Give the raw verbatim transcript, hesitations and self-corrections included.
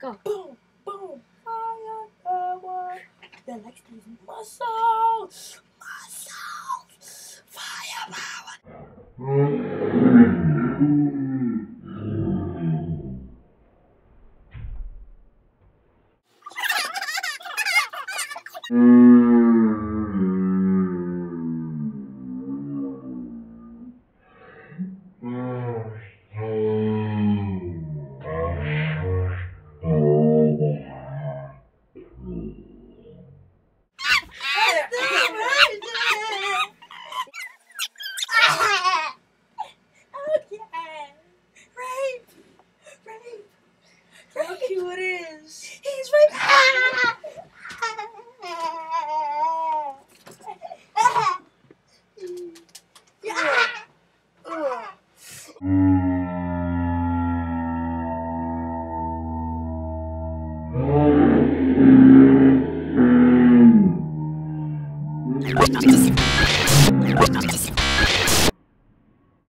Go. Boom, boom, fire power. That likes these muscles. Muscles. Fire power. How cute it is. He's right. Just